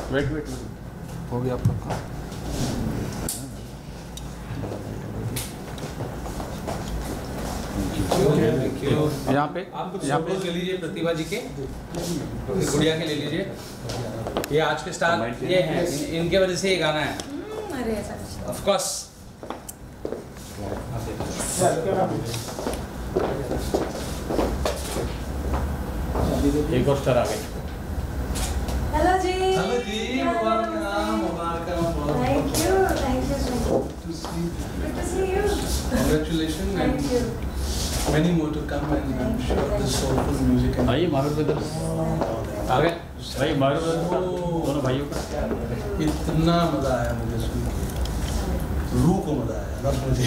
Wait wait हो गया आपका काम। यहाँ पे आप कुछ फोटोज ले लीजिए प्रतिभा जी के, गुड़िया के ले लीजिए। ये आज के स्टार ये हैं, इनके वजह से ये गाना है। अरे ऐसा कुछ ऑफ कोर्स। एक और स्टार आ गए। हेलो जी। हेलो जी, मुबारक thank you so much. Good to see you. Congratulations thank you. and many more to come, and I'm sure the soulful music and आइए मारो ब्रदर, आ गए भाई मारो ब्रदर, दोनों भाइयों का। इतना मजा आया मुझे सुन के, रूह को मजा आया, बस मुझे।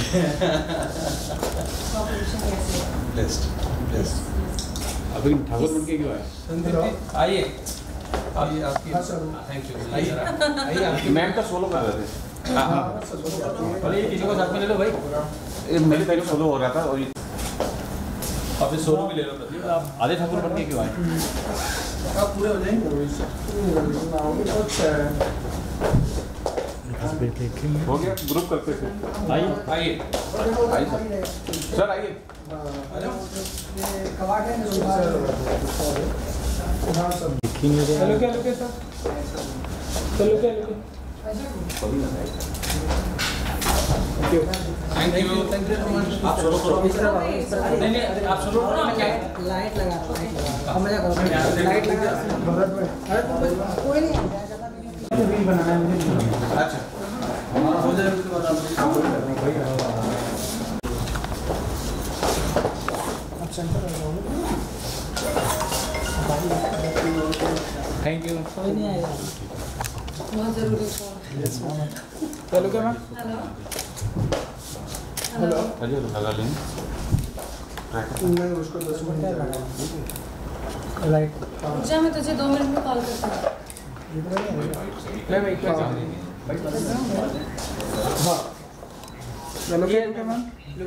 Blessed, blessed। अभी ठाकुर बन के क्यों आए? संदीप जी आइए, आइए आपकी, थैंक यू, आइए आइए आपकी। मैम का सोलो कर रहे थे। हाँ अरे किसी को साथ में ले लो भाई। मेरे पहले सोलो हो रहा था और अभी सोलो भी ले लो प्रतिभा। आप आधे ठाकुर बन के क्यों आए? आप पूरे हो जाएंगे। हो गया, ग्रुप करते थे। आइए आइए आइए सर आइए। हेलो क्या लोग सर, चलो क्या लोग। Thank you so much. आप सोलो करो। नहीं नहीं आप सोलो करो ना। क्या लाइट लगा रहा है, मजा करो, लाइट लगा। अरे कोई नहीं रील बनाना है मुझे। अच्छा हो जाए उसके बाद आप सेंटर आ जाओ। Thank you. कोई नहीं आएगा। बहुत जरूरी है। चलो क्या मैम। हेलो हेलो चलिए लगा लेंगे। नहीं उसको 10 मिनट लाइट पूजा मैं तुझे 2 मिनट में कॉल करती हूँ। ले भाई क्या हाँ चलो क्या मैम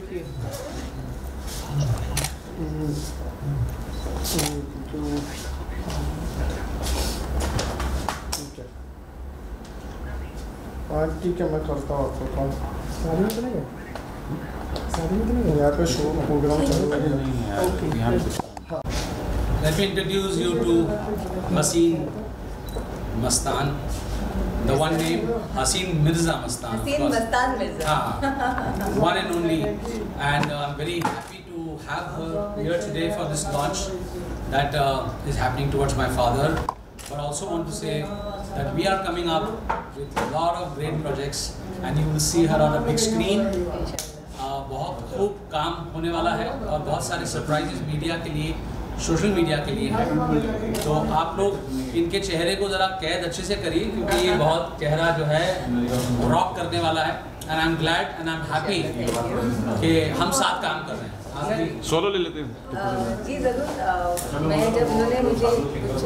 ठीक है मैं करता हूँ आपको कॉल। शादी में तो नहीं है, शादी में तो नहीं है, यहाँ पे शो प्रोग्राम चल रहा है। Let me introduce you to Hasin Mastan, the one name Hasin Mirza Mastan. हसीन Mastan Mirza. One and only, and I'm very happy to have her here today for this launch that is happening towards my father. But I also want to say that we are coming up with a lot of great projects, and you will see her on a big screen. बहुत खूब काम होने वाला है और बहुत सारे surprises media के लिए, सोशल मीडिया के लिए है। तो आप लोग इनके चेहरे को ज़रा कैद अच्छे से करिए, क्योंकि ये बहुत चेहरा जो है रॉक करने वाला है। And I am glad and I am happy कि हम साथ काम कर रहे हैं। सोलो ले लेते हैं। जी ज़रूर। मैं जब उन्होंने मुझे कुछ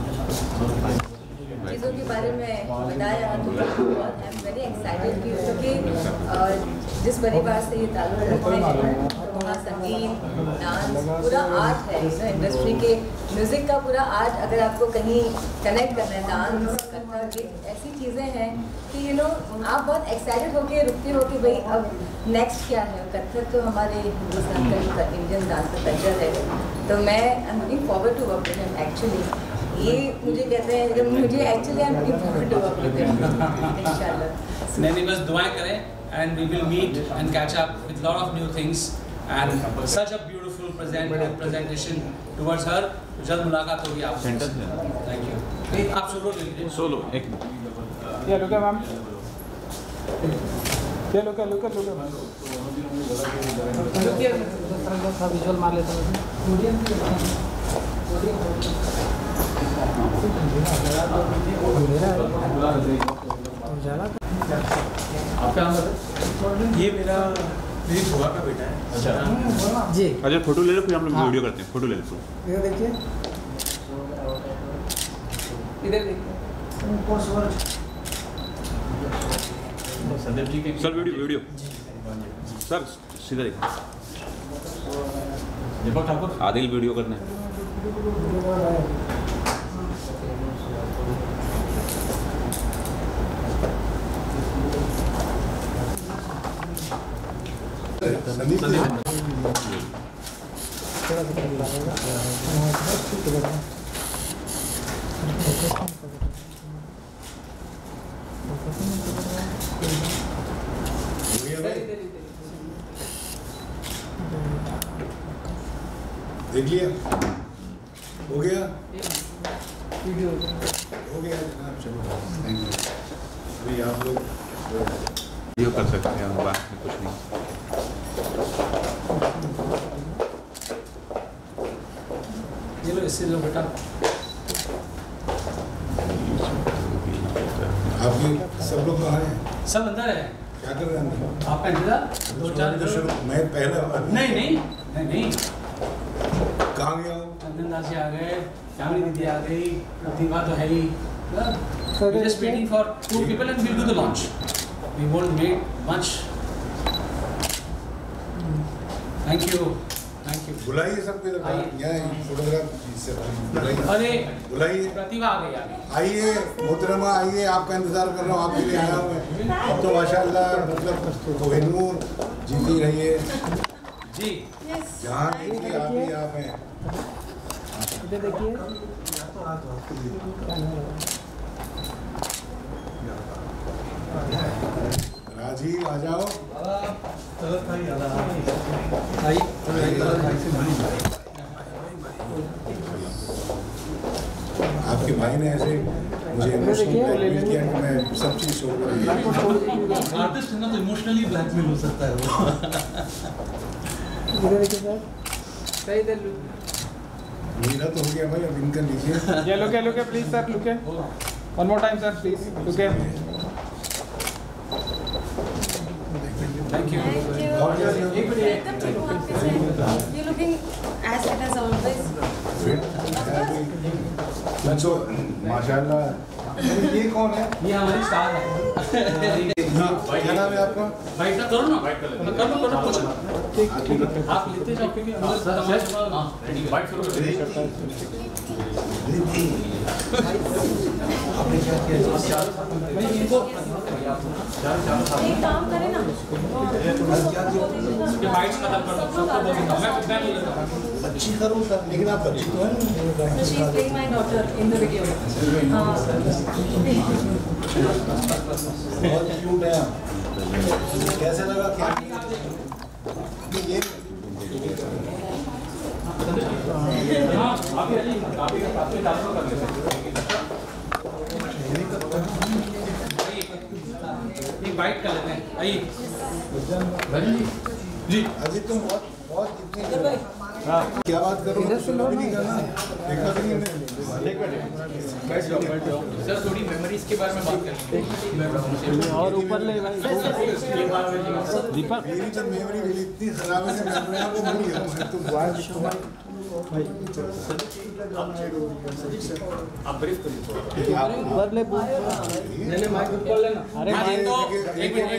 चीज़ों के बारे में बताया तो बहुत आई एम वेरी एक्साइटेड भी, क्योंकि जिस परिवार से ये ताल्लुक़ रखते हैं वहाँ संगीत, डांस, पूरा आर्ट है। इंडस्ट्री के म्यूज़िक का पूरा आर्ट अगर आपको कहीं कनेक्ट करना है, डांस, कथक, ऐसी चीज़ें हैं कि आप बहुत एक्साइटेड होके रुकते हो कि भाई अब नेक्स्ट क्या है। कथक तो हमारे हिंदुस्तान का इंडियन डांस का कल्चर है, तो मैं I am looking forward to work with him. Actually ये मुझे कहते हैं कि मुझे actually I am looking forward to work with him इंशाल्लाह। नहीं बस दुआएं करें, and we will meet and catch up with lot of new things and such a beautiful presentation towards her. जल्द मुलाकात होगी आपसे। Thank you। आप सोलो ले लीजिए। सोलो एक क्या लोग मैम, क्या लोग विजुअल मार लेता हूँ। आपका नाम बताइए। ये मेरी बुआ का बेटा है। अच्छा जी अच्छा फोटो ले लो, फिर हम लोग वीडियो करते हैं। फोटो ले लो। इधर देखिए, इधर देखिए। संदीप जी के सर वीडियो सर सीधा देखिए। दीपक ठाकुर आदिल वीडियो करना है। देख लिया? हो गया? हो गया जनाब, चलो थैंक यू। अभी आप लोग वीडियो कर सकते हैं, बात में कुछ नहीं। ये लो, इससे लो बेटा। आपके सब लोग कहाँ हैं? सब अंदर है। क्या कर रहे हैं अंदर? आपका इंतजार 2-4 मैं पहले नहीं। कहाँ गया हूँ? नंदन दास जी आ गए, श्यामली दीदी आ गई, प्रतिभा तो है ही। We're just waiting for 2 people and we'll do the launch. We won't make much. Thank you. बुलाइए सबको इधर, यहाँ फोटोग्राफ से बुलाइए। अरे बुलाइए, प्रतिभा आ गई आइए मोहतरमा, आइए, आपका इंतजार कर रहा हूँ, आपके लिए आया हूँ मैं। अब तो माशाल्लाह मतलब कोहिनूर जीती रहिए जी। जहाँ देखिए आप ही आप हैं। राजीव आ जाओ। आपके भाई ने ऐसे मुझे इमोशनली किया कि मैं सब चीज़ शो कर रही हूँ। आर्टिस्ट है ना, तो इमोशनली ब्लैकमेल हो सकता है वो। मेरा तो हो गया भाई, अब इनका लीजिए। Yeah, look at please sir, look at. One more time sir, please. Look at. Thank you. और क्या एकदम ठीक हो आप कैसे? You looking as fit as always. बच्चों माशाल्लाह। ये कौन है? ये हमारी स्टार है। क्या नाम है आपका? वाइट का करो ना, कर लो कुछ ना। आप लेते जाओ क्योंकि अंदर वाइट करो। आपने क्या किया? एक काम करें ना। ये वाइट खत्म कर दो, सबको बोल देता हूं मैं बोल देता हूं। अच्छी करो सर, लेकिन आप अच्छी तो हैं। She is playing my daughter in the video. बहुत क्यूट है आप। कैसे लगा क्या? ये हां आप ही डालो कर लेते हैं। एक वाइट कर लेते हैं। आइए जी। अजी तुम बहुत इतनी क्या बात करो? नहीं करना, देखा भी नहीं मैंने। सर थोड़ी मेमोरीज के बारे में बात करेंगे। और ऊपर ले भाई। दीपक मेरी जब मेमोरी मिली इतनी खराब है, मैं आपको भूल गया हूँ। तुम आप ब्रीफ करिए थोड़ा। ऊपर ले माइक खोल लेना। अरे हाँ, तो एक मिनट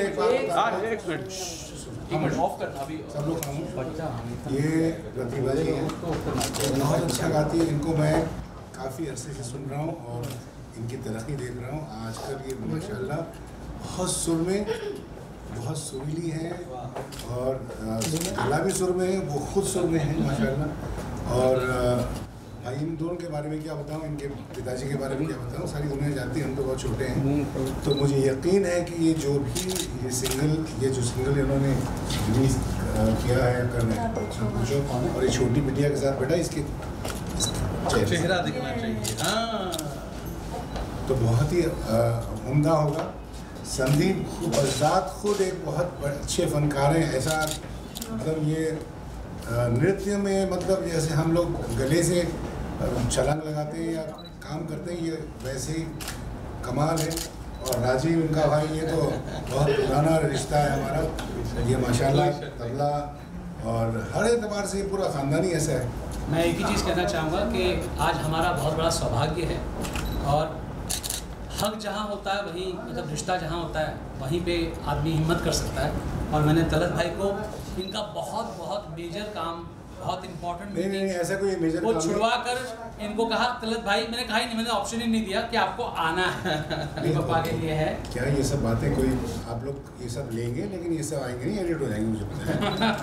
ऑफ करना अभी। सब लोग ये प्रतिभा जी हैं, बहुत अच्छा गाती है। इनको मैं काफ़ी अरसे से सुन रहा हूँ और इनकी तरक्की देख रहा हूँ। आजकल ये माशाल्लाह बहुत सुर में, बहुत सुरीली हैं और गला भी सुर में है, वो खुद सुर में है माशाल्लाह। और भाई इन दोनों के बारे में क्या बताऊँ, इनके पिताजी के बारे में क्या बताऊँ, सारी दुनिया जानती है, हम तो बहुत छोटे हैं। तो मुझे यकीन है कि ये जो सिंगल इन्होंने रिलीज किया है कर रहे हैं, और ये छोटी बिटिया के साथ बेटा इसके चेहरा दिखना चाहिए। हाँ, तो बहुत ही उम्दा होगा। संदीप बजात खुद एक बहुत अच्छे फनकार हैं। ऐसा मतलब ये नृत्य में मतलब जैसे हम लोग गले से छलांग लगाते हैं या काम करते हैं, ये वैसे ही कमाल है। और राजीव इनका भाई, ये तो बहुत पुराना रिश्ता है हमारा। ये माशाल्लाह तबला और हर एतबार से ये पूरा ख़ानदान ही ऐसा है। मैं एक ही चीज़ कहना चाहूँगा कि आज हमारा बहुत बड़ा सौभाग्य है और हक जहाँ होता है वहीं मतलब रिश्ता जहाँ होता है वहीं पे आदमी हिम्मत कर सकता है। और मैंने तलत भाई को इनका बहुत मेजर काम बहुत इंपॉर्टेंट नहीं नहीं ऐसा कोई मेजर वो छुड़वा कर इनको कहा तलत भाई, मैंने कहा ही नहीं, मैंने ऑप्शन ही नहीं दिया कि आपको आना है पापा के लिए है। क्या ये सब बातें कोई आप लोग ये सब लेंगे लेकिन ये सब आएंगे नहीं, एडिट हो जाएंगे मुझे पता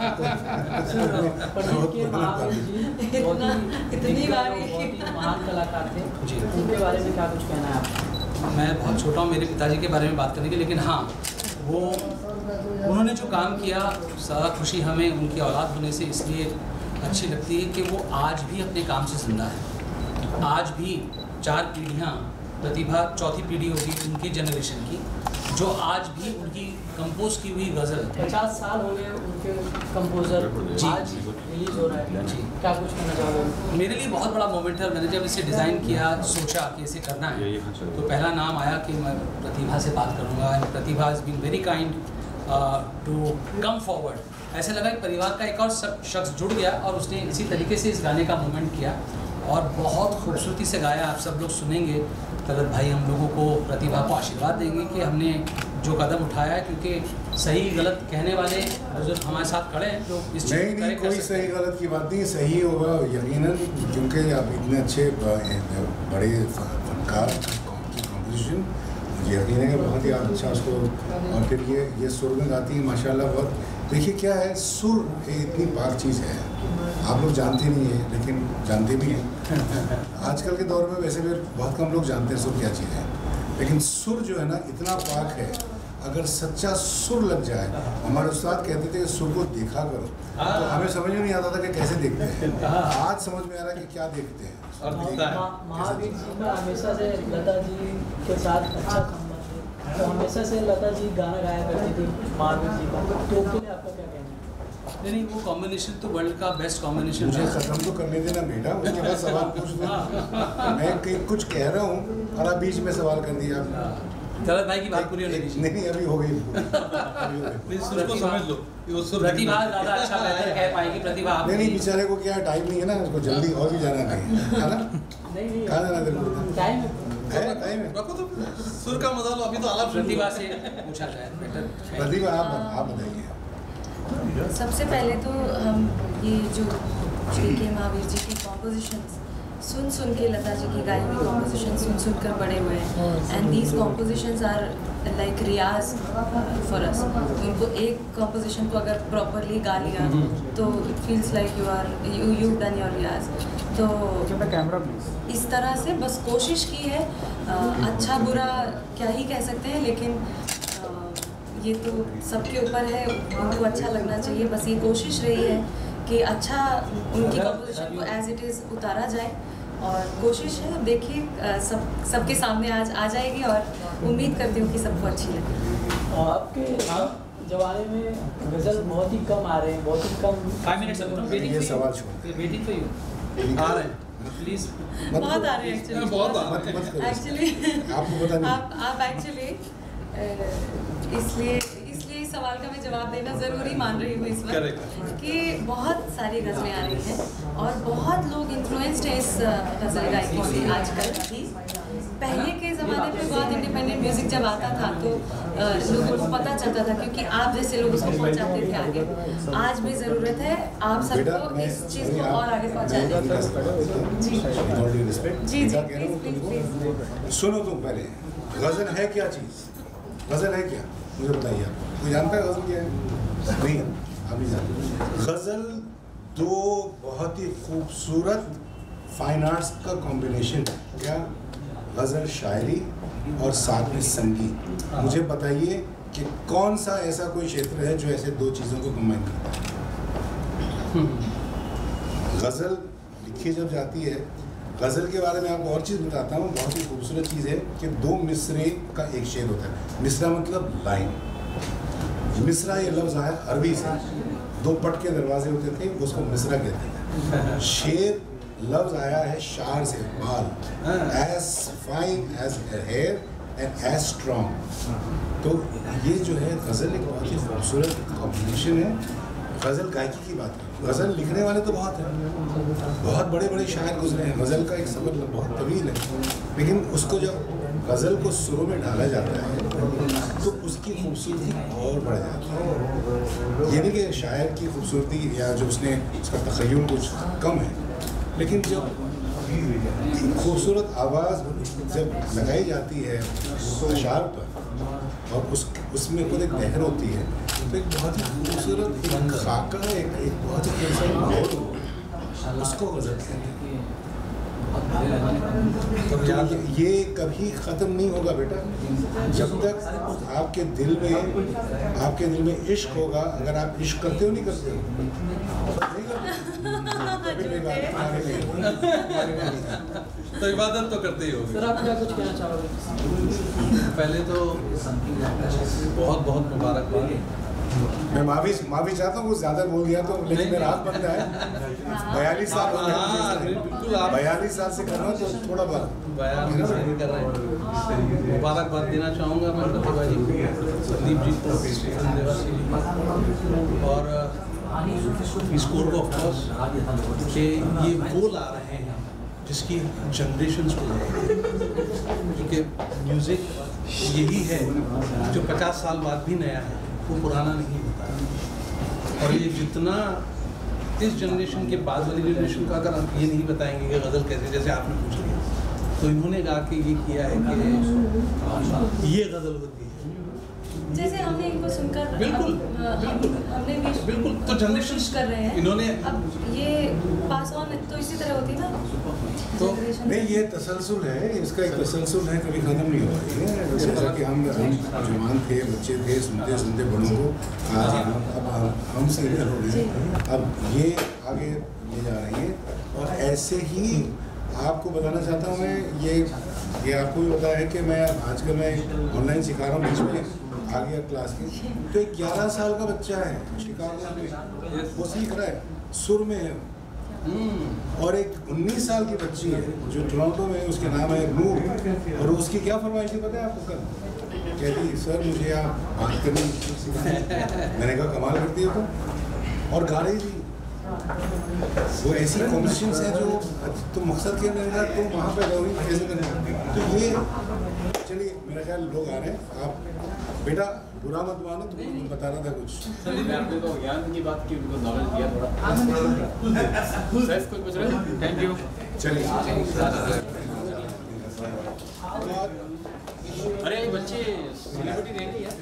है। इतनी बार महान कलाकार थे जी, उनके बारे में क्या कुछ कहना है आपको? मैं बहुत छोटा हूँ मेरे पिताजी के बारे में बात करने की, लेकिन हाँ वो उन्होंने जो काम किया सारा खुशी हमें उनकी औलाद होने से इसलिए अच्छी लगती है कि वो आज भी अपने काम से जिंदा है। आज भी 4 पीढ़ियाँ, प्रतिभा चौथी पीढ़ी होगी उनकी जनरेशन की, जो आज भी उनकी कंपोज की हुई गज़ल 50 साल हो गए उनके कंपोजर, आज रिलीज हो रहा है जी। क्या कुछ कहना चाहोगे? मेरे लिए बहुत बड़ा मोमेंट है। मैंने जब इसे डिज़ाइन किया, सोचा कि इसे करना है, तो पहला नाम आया कि मैं प्रतिभा से बात करूँगा। And Pratibha has been very kind to come forward. ऐसे लगा कि परिवार का एक और शख्स जुड़ गया और उसने इसी तरीके से इस गाने का मूवमेंट किया और बहुत खूबसूरती से गाया। आप सब लोग सुनेंगे, तलत भाई हम लोगों को, प्रतिभा को आशीर्वाद देंगे कि हमने जो कदम उठाया है, क्योंकि सही गलत कहने वाले बुजुर्ग हमारे साथ खड़े हैं जो इस चीज़ नहीं को नहीं correct कर कोई सकते सही हैं। गलत की बात नहीं, सही होगा यकीनन, क्योंकि आप इतने अच्छे बड़े फनकार की कॉम्पोजिशन, मुझे यकीन है कि बहुत ही अच्छा उसको, और फिर ये सुर में गाती है माशाल्लाह। बहुत देखिए क्या है, सुर इतनी पाक चीज़ है, आप लोग जानते नहीं है लेकिन जानते भी हैं। आजकल के दौर में वैसे भी बहुत कम लोग जानते हैं सुर क्या चीज़ है, लेकिन सुर जो है ना इतना पाक है, अगर सच्चा सुर लग जाए। हमारे उस्ताद कहते थे कि सुर को देखा करो, तो हमें समझ में नहीं आता था कि कैसे देखते हैं। आज समझ में आ रहा है कि क्या देखते हैं। महावीर जी का हमेशा से लता जी के साथ अच्छा संबंध है, तो हमेशा से लता जी गाना गाया करती थी महावीर जी का, तो उसके लिए आपका क्या कहना है? नहीं, वो कॉम्बिनेशन तो वर्ल्ड का बेस्ट कॉम्बिनेशन मुझे है। ख़त्म तो करने देना बेटा, उसके बाद सवाल पूछ दो। मैं कहीं कुछ कह रहा हूँ और आप बीच में सवाल कर दिया आपने। तलत भाई की बात पूरी होने दीजिए। नहीं अभी हो गई। इस सुर को समझ लो, ये सुर प्रतिभा ज़्यादा अच्छा बेहतर कह पाएगी। प्रतिभा आप नहीं बेचारे को क्या टाइम नहीं है ना, उसको जल्दी और भी जाना नहीं है ना। नहीं कहाँ जाना तेरे को? टाइम है टाइम है। रखो तो सुर का मजा लो, अभी तो आलाप शुरू प्रतिभा हुआ। से पूछा जाए बेटर। प्रतिभा आप बताइए। सबसे पहले तो हम ये जो के महावीर जी की कॉम्पोजिशंस सुन के, लता जी की गाई हुई कॉम्पोजिशन सुन कर बड़े हुए हैं, and these compositions are like riyaz for us. उनको एक कॉम्पोजिशन को अगर प्रॉपरली गा लिया तो it feels like you done your riyaz. तो कैमरा प्लीज। इस तरह से बस कोशिश की है, अच्छा बुरा क्या ही कह सकते हैं, लेकिन ये तो सबके ऊपर है, उनको अच्छा लगना चाहिए। बस ये कोशिश रही है कि अच्छा उनकी कॉम्पोजिशन को एज इट इज़ उतारा जाए, और कोशिश है, देखिए सबके सामने आज आ जाएगी और उम्मीद करती हूँ कि सबको अच्छी लगे। आपके जमाने में गज़ल बहुत ही कम आ रहे हैं, बहुत ही कम। 5 मिनट्स ये सवाल छोड़। Waiting for you. आ रहे हैं प्लीज। बहुत आ रहे हैं एक्चुअली, बहुत आ मत मत करो। एक्चुअली आपको पता नहीं। आप एक्चुअली इसलिए इस सवाल का मैं जवाब देना ज़रूरी मान रही हूँ इस वक्त कि बहुत सारी गज़लें आ रही हैं और बहुत लोग इन्फ्लुएंस्ड हैं इस गज़ल गायकी से आजकल भी। पहले के ज़माने पे बहुत इंडिपेंडेंट म्यूज़िक जब आता था तो लोगों को पता चलता था, क्योंकि आप जैसे लोग उसको पहुँचाते थे आगे। आज भी ज़रूरत है आप सबको इस चीज़ को और आगे पहुँचाने की। जी जी प्लीज़ प्लीज़। सुनो तुम पहले, गज़ल है क्या चीज़? गज़ल है क्या, मुझे बताइए। आप कोई जानता है गज़ल क्या है? नहीं, आप नहीं जानते। गज़ल दो बहुत ही खूबसूरत फाइन आर्ट्स का कॉम्बिनेशन है। क्या? गज़ल शायरी और साथ में संगीत। मुझे बताइए कि कौन सा ऐसा कोई क्षेत्र है जो ऐसे दो चीज़ों को कंबाइन करता है? गज़ल लिखी जब जाती है, गज़ल के बारे में आपको और चीज़ बताता हूँ, बहुत ही खूबसूरत चीज़ है कि 2 मिसरे का एक शेर होता है। मिसरा मतलब लाइन। मिसरा ये लफ्ज़ आया अरबी से, 2 पट के दरवाजे होते थे, उसको मिसरा कहते थे। शेर लफ्ज़ आया है शार से, बाल, as fine as hair and as strong. तो ये जो है गज़ल एक बहुत ही खूबसूरत कॉम्बिनेशन है। गज़ल गायकी की बात करें, गज़ल लिखने वाले तो बहुत हैं, बहुत बड़े बड़े शायर गुजरे हैं। गज़ल का एक सफ़र बहुत तवील है, लेकिन उसको जब गज़ल को सुरों में ढाला जाता है तो उसकी खूबसूरती और बढ़ जाती है। ये नहीं कि शायर की खूबसूरती या जो उसने उसका तख़य्युल कुछ कम है, लेकिन जब खूबसूरत आवाज़ जब लगाई जाती है अशार पर और उसमें खुद एक लहर होती है तो एक बहुत ही खूबसूरत एक खाका एक बहुत ही खूबसूरत माहौल उसको गज़ल कहते हैं। तो ये कभी ख़त्म नहीं होगा बेटा, जब तक आपके दिल में इश्क होगा। अगर आप इश्क करते हो नहीं करते तो इबादत तो करते ही हो। सर आप क्या कुछ कहना चाहोगे? पहले तो बहुत बहुत मुबारकबाद। मैं माफी चाहता हूँ, कुछ ज़्यादा बोल दिया तो, लेकिन मेरा हाथ बनता है। 42 साल हो गए, बिल्कुल आप 42 साल से कर रहा हूँ तो थोड़ा बहुत बयान नहीं कर रहे हैं। मुबारकबाद देना चाहूँगा मैं प्रतिभा जी को, संदीप जी को, स्टीफन देवासी जी को और स्कोर को ऑफकोर्स कि ये वो ला रहे हैं जिसकी जनरेशन को क्योंकि म्यूज़िक यही है जो 50 साल बाद भी नया है, वो पुराना नहीं होता। और ये जितना इस जनरेशन के बाद वाली जनरेशन का अगर आप ये नहीं बताएंगे कि गज़ल कैसे, जैसे आपने पूछ लिया तो इन्होंने गा के ये किया है कि ये गज़ल होती है। जैसे हमने इनको सुनकर बिल्कुल हमने भी बिल्कुल तो जनरेशन कर रहे हैं इन्होंने अब ये पास ऑन तो इसी तरह होती है ना तो नहीं, ये तसलसल है, इसका एक तसलसल है, कभी ख़त्म नहीं हो रही है। जैसा कि हम जवान थे, बच्चे थे, सुनते सुनते बड़ों को, आज अब हम सीनियर हो गए, अब ये आगे ले जा रही है। और ऐसे ही आपको बताना चाहता हूँ मैं, ये आपको भी पता है कि मैं आजकल मैं ऑनलाइन सिखा रहा हूँ, बीच में आ गया क्लास की, तो एक 11 साल का बच्चा है शिकागो में, वो सीख रहा है, सुर में है। और एक 19 साल की बच्ची है जो टोरंटो में, उसके नाम है नूर, और उसकी क्या फरमाइश थी पता है आपको? कल कहती सर मुझे आप बात करनी सिखाएं। मैंने कहा कमाल करती है तुम, और गा रही थी। वो ऐसी कॉम्पिटिशन्स हैं जो तो मकसद के अंदर तुम वहाँ पे जाओगी कैसे करना। तो ये चलिए मेरा ख्याल लोग आ रहे हैं, आप बेटा बुरा मत मानो, तुम बता रहा था कुछ। मैं आपने तो ज्ञान की बात की, उनको नॉलेज दिया थोड़ा। सर कुछ पूछ रहे हैं? Thank you. चलिए अरे बच्चे सेलिब्रिटी देख लिया।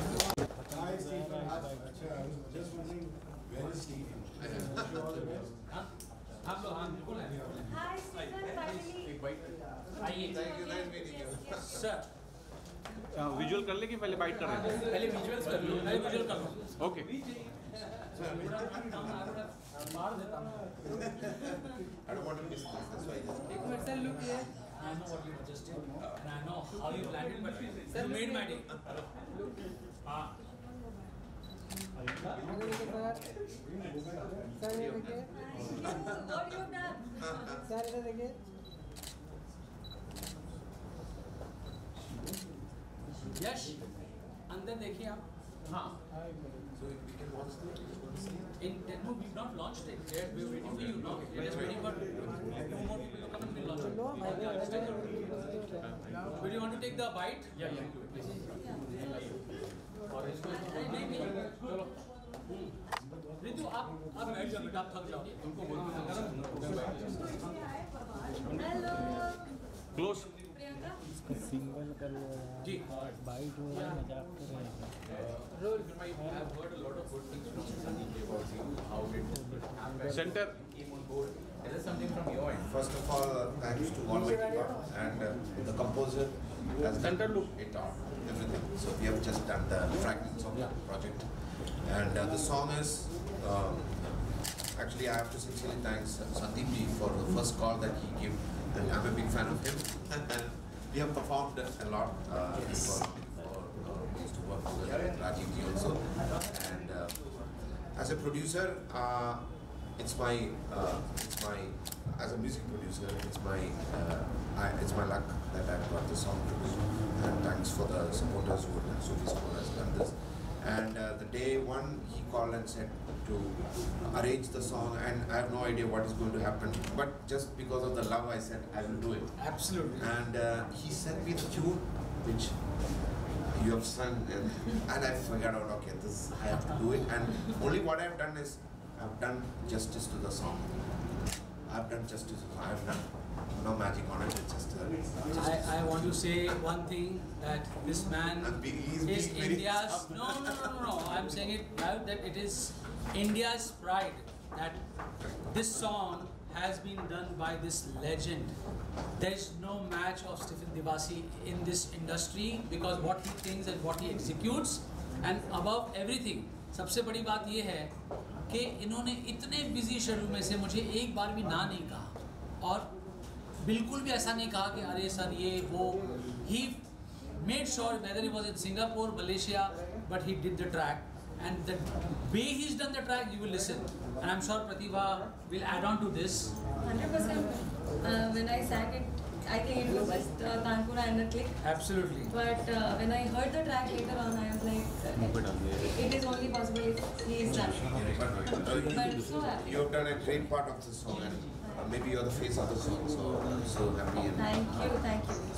विजुअल कर ले कि पहले बाइट कर रहे हैं? पहले विजुअल्स कर लो, पहले विजुअल कर लो। ओके। एक minute sir, look here. I know what you just did, and I know how you planned it, but you made my day. What you done? Yash अंदर देखिए आप। हाँ। In Telugu we've not launched it yet. We're waiting for you now. We're just waiting for 2 more people to come and we'll launch it. Would you want to take the bite? Yeah, please. और इसको चलो। रितु आप बैठ जाओ बेटा, आप थक जाओ। उनको बोल दो। Hello close. प्रियंका सिंगल कर जी बाइट हो रहा है, मजाक कर रहे हैं। I have heard a lot of good things from Sandeep about you. How did it happen? Center. Came on board. Is there something from your end? First of all, thanks to Almighty God and the composer has Center done look. it all, everything. So we have just done the fragments of the project, and the song is actually I have to sincerely thank Sandeep ji for the first call that he gave, and I'm a big fan of him. And we have performed a lot before. Used to work together with Rajiv ji also, and as a producer, it's my as a music producer, it's my luck that I've got the song to do, and thanks for the supporters who has done this. And the day one he called and said to arrange the song, and I have no idea what is going to happen, but just because of the love I said I will do it. Absolutely. And he sent me the tune which you have sung, and I forgot out. Okay, this I have to do it, and only what I have done is I've done justice to the song. I've done justice. I have done no magic on it. It's just. I want to say one thing, that this man is India's. No. I'm saying it now that it is India's pride. That this song has been done by this legend. There is no match of Stephen Devasi in this industry, because what he thinks and what he executes, and above everything, सबसे बड़ी बात ये है कि इन्होंने इतने busy schedule में से मुझे एक बार भी ना नहीं कहा, और बिल्कुल भी ऐसा नहीं कहा कि अरे सर ये वो. He made sure whether he was in Singapore, Malaysia, but he did the track. And the way he's done the track, you will listen, and I'm sure Pratibha will add on to this. 100%. When I sang it, I think it was just Tanpura and the click. Absolutely. But when I heard the track later on, I was like, it is only possible if he is done. But so happy. You have done a great part of the song, and maybe you're the face of the song, so I'm so happy. And Thank you.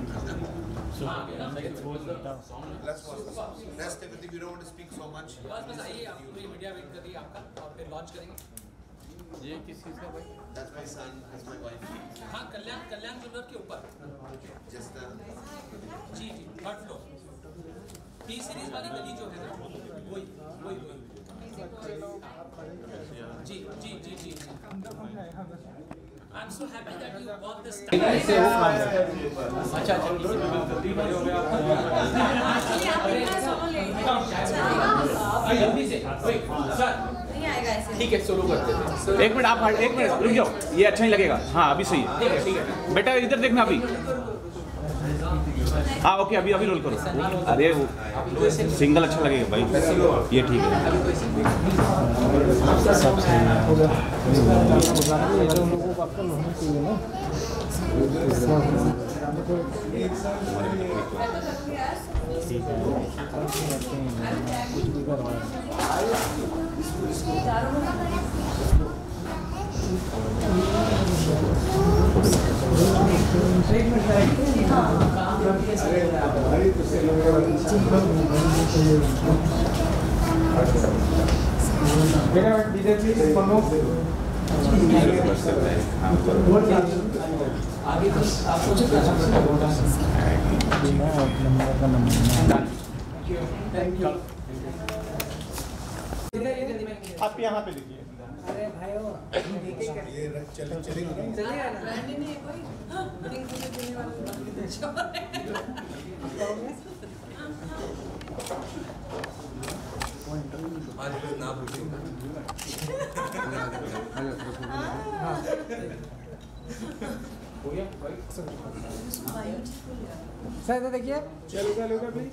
let's watch the song. Let's take it. We don't want to speak so much. बस आइए, आप पूरी media wait कर रही है आपका, और फिर लॉन्च करेंगे. ये किस चीज़ का भाई? That's my son. That's my wife. हाँ, कल्याण ज्वेलर के ऊपर. Just जी, थर्ड फ्लोर. P सीरीज वाली गली जो है ना, वही. जी. I'm so happy that you bought this. अच्छा. जल्दी से. सर. ठीक है, सोलो करते हैं. एक मिनट रुक जाओ, ये अच्छा नहीं लगेगा. हाँ अभी सही है. ठीक है बेटा, इधर देखना अभी. हाँ ओके, अभी रोल करो. अरे वो सिंगल अच्छा लगेगा भाई, ये ठीक है. आप यहाँ पे देखिए. अरे भाइयों, ये चलेगा सर देखिए. चलो प्लीज.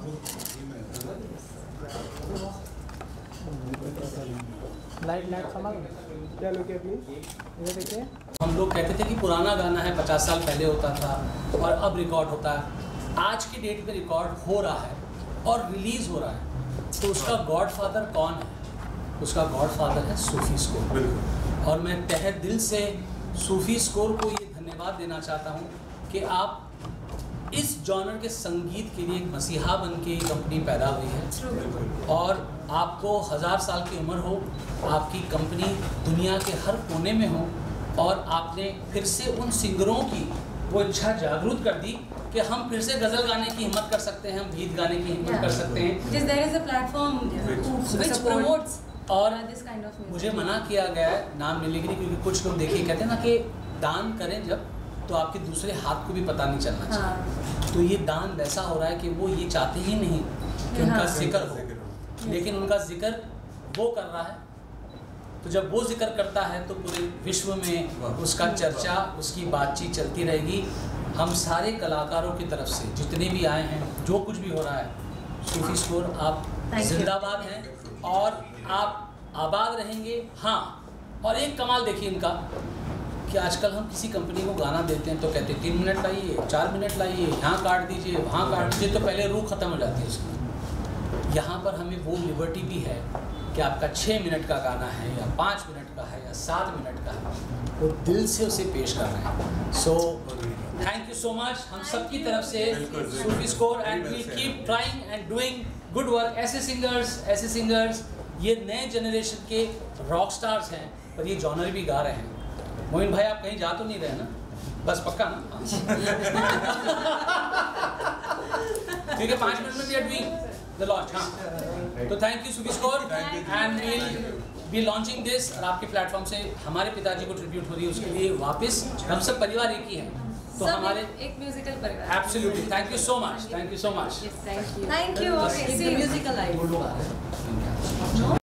लाइट संभाल. चलो क्या प्लीज. ये देखिए. हम लोग कहते थे कि पुराना गाना है, 50 साल पहले होता था और अब रिकॉर्ड होता है. आज की डेट में रिकॉर्ड हो रहा है और रिलीज हो रहा है. तो उसका गॉडफादर कौन है? उसका गॉडफादर है सूफी स्कोर. और मैं तहे दिल से सूफी स्कोर को ये धन्यवाद देना चाहता हूँ कि आप इस जॉनर के संगीत के लिए एक मसीहा बन के कंपनी पैदा हुई है. और आपको 1000 साल की उम्र हो, आपकी कंपनी दुनिया के हर कोने में हो, और आपने फिर से उन सिंगरों की वो इच्छा जागरूक कर दी कि हम फिर से गज़ल गाने की हिम्मत कर सकते हैं, हम गीत गाने की हिम्मत कर सकते हैं. Just there is a platform which promotes और this kind of music. मुझे मना किया गया है नाम लेने के लिए, क्योंकि कुछ लोग देखिए कहते हैं ना कि दान करें जब तो आपके दूसरे हाथ को भी पता नहीं चलना चाहिए. तो ये दान वैसा हो रहा है कि वो ये चाहते ही नहीं कि उनका जिक्र हो, लेकिन उनका जिक्र वो कर रहा है. तो जब वो जिक्र करता है तो पूरे विश्व में उसका चर्चा, उसकी बातचीत चलती रहेगी. हम सारे कलाकारों की तरफ से जितने भी आए हैं, जो कुछ भी हो रहा है, सूफी स्कोर आप जिंदाबाद हैं और आप आबाद रहेंगे. हाँ, और एक कमाल देखिए इनका कि आजकल हम किसी कंपनी को गाना देते हैं तो कहते हैं 3 मिनट लाइए, 4 मिनट लाइए, यहाँ काट दीजिए, वहाँ काट दीजिए, तो पहले रूह ख़त्म हो जाती है उसकी. यहाँ पर हमें वो लिबर्टी भी है कि आपका 6 मिनट का गाना है या 5 मिनट का है या 7 मिनट का है, वो दिल से उसे पेश कर रहे हैं। So thank you so much हम सब की तरफ से Sufi Score, and we keep trying and doing good work. ऐसे सिंगर्स ये नए जनरेशन के रॉक स्टार्स हैं, पर ये जॉनर भी गा रहे हैं। मोइन भाई आप कहीं जा तो नहीं रहे ना? बस पक्का ना? ठीक है, 5 मिनट में we are doing the launch. हाँ, तो thank you Sufi Score, and we'll be launching this. और आपके प्लेटफॉर्म से हमारे पिताजी को ट्रिब्यूट हो रही है, उसके लिए वापस हम सब परिवार एक ही हैं, तो हमारे एक म्यूजिकल परिवार। Absolutely, thank you so much, thank you so much. Thank you. Musical